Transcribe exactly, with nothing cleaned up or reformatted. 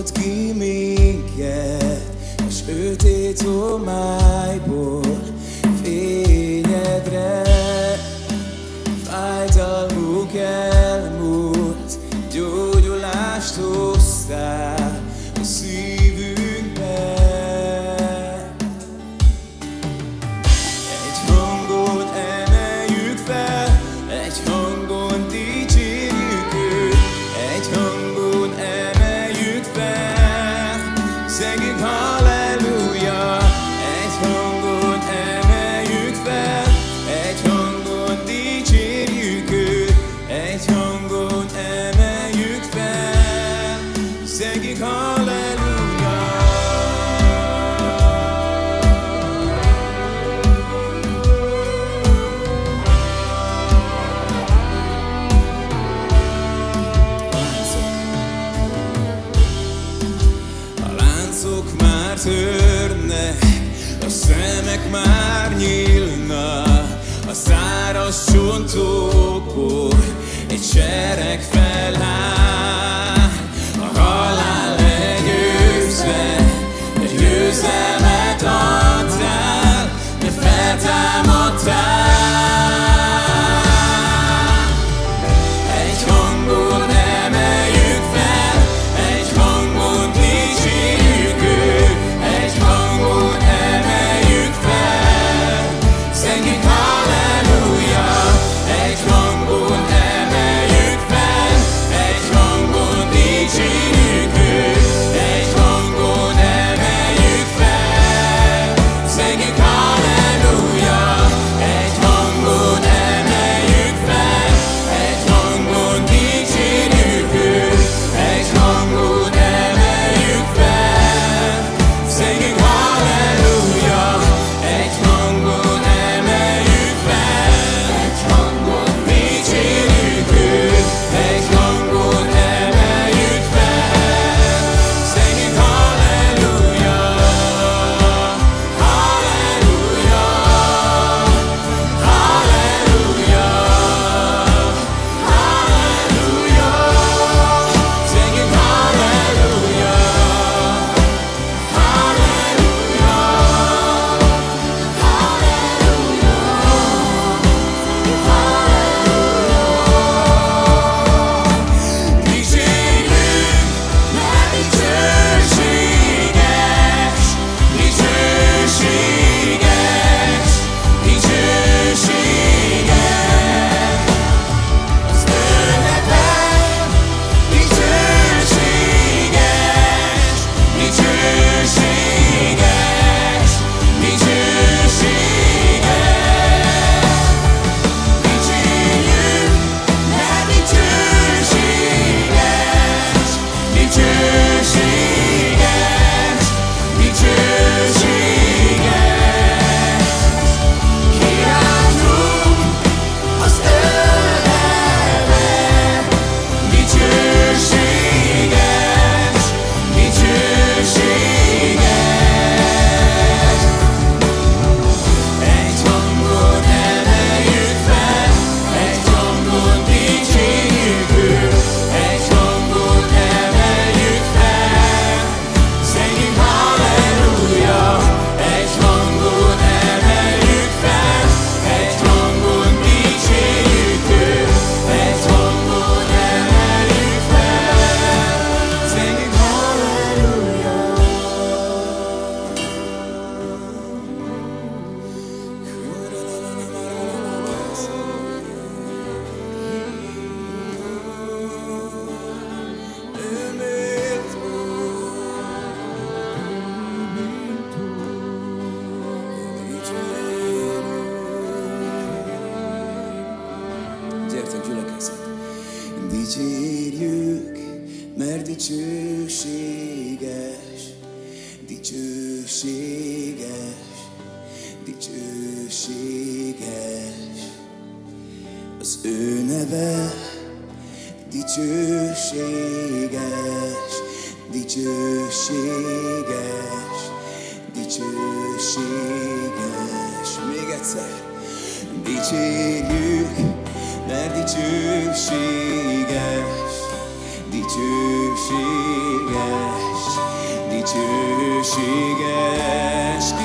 húzott ki minket a sötét homályból fényedre. Fájdalmuk elmúlt, gyógyulást hoztál a szívünkbe. Egy hangon emeljük fel, egy hangon dicsérjük őt, egy hangon emeljük fel, szegünk halleluja. Egy hangon emeljük fel, egy hangon dicsérjük őt, egy hangon emeljük fel, szegünk halleluja. Már törnek, a szemek már nyílnak, a száraz csontokból egy sereg feláll. A halál legyőzve, egy győzelmet adtál, de feltámadtál. Egy hangon emeljük fel, egy hangon dicsérjük őt, egy hangon emeljük fel, szegünk halleluja. Egy hangon emeljük fel, egy hangon dicsérjük őt, egy hangon emeljük fel, szegünk halleluja. Egy hangon emeljük fel, egy hangon dicsérjük őt, egy hangon emeljük fel, szegünk halleluja. Egy hangon emeljük fel, egy hangon dicsérjük őt, egy hangon emeljük fel, szegünk halleluja. Halleluja, halleluja, halleluja, szegünk halleluja. Halleluja, dicsérjük, mert dicsőséges, dicsőséges, dicsőséges. Az ő neve dicsőséges, dicsőséges, dicsőséges. Dicsérjük, mert dicsőséges, dicsőséges, dicsőséges. Kiáltsuk az ő neve, dicsőséges, dicsőséges. Egy hangon emeljük fel, egy hangon dicsérjük őt, egy hangon emeljük fel, szegünk halleluja. Egy hangon emeljük fel, egy hangon dicsérjük őt, egy hangon emeljük fel, szegünk halleluja. Gyertek, gyülekezet! Dicsérjük, mert dicsőséges, dicsőséges, dicsőséges. Az ő neve dicsőséges, dicsőséges, dicsőséges. Még egyszer! Dicsérjük, mert dicsőséges, dicsőséges, dicsőséges